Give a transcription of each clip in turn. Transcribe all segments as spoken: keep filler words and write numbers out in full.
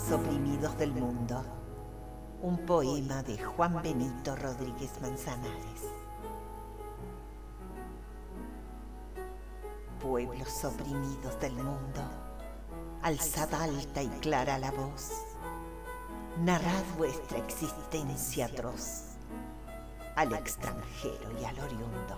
más oprimidos del mundo. Un poema de Juan Benito Rodríguez Manzanares. Pueblos oprimidos del mundo, alzad alta y clara la voz, narrad vuestra existencia atroz al extranjero y al oriundo.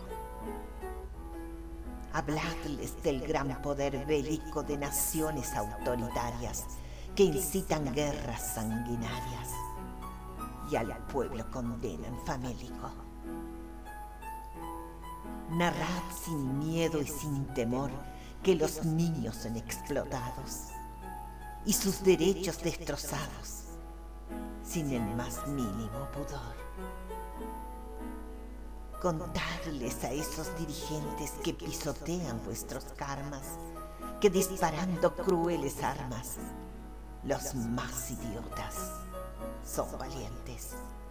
Habladles del gran poder bélico de naciones autoritarias que incitan guerras sanguinarias y al pueblo condenan famélico. Narrad sin miedo y sin temor que los niños son explotados y sus derechos destrozados sin el más mínimo pudor. Contadles a esos dirigentes que pisotean vuestros karmas, que disparando crueles armas, los más idiotas son valientes.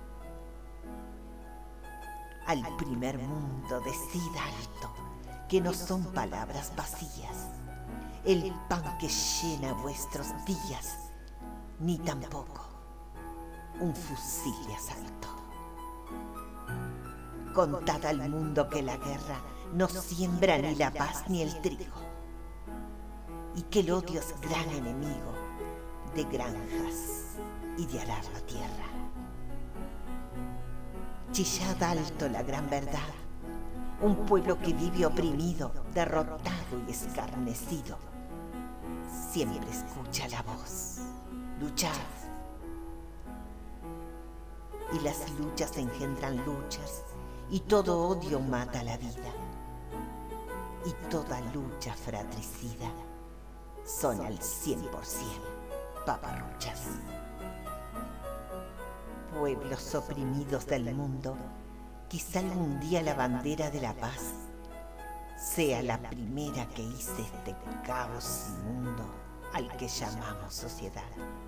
Al primer mundo decid alto que no son palabras vacías el pan que llena vuestros días, ni tampoco un fusil de asalto. Contad al mundo que la guerra no siembra ni la paz ni el trigo, y que el odio es gran enemigo de granjas y de arar la tierra. Chillad alto la gran verdad, un pueblo que vive oprimido, derrotado y escarnecido, siempre escucha la voz. Luchad. Y las luchas engendran luchas, y todo odio mata la vida, y toda lucha fratricida son al cien por cien paparruchas. Pueblos oprimidos del mundo, quizá algún día la bandera de la paz sea la primera que hice este caos inmundo al que llamamos sociedad,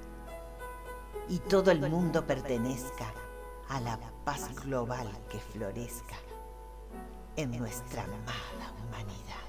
y todo el mundo pertenezca a la paz global que florezca en nuestra amada humanidad.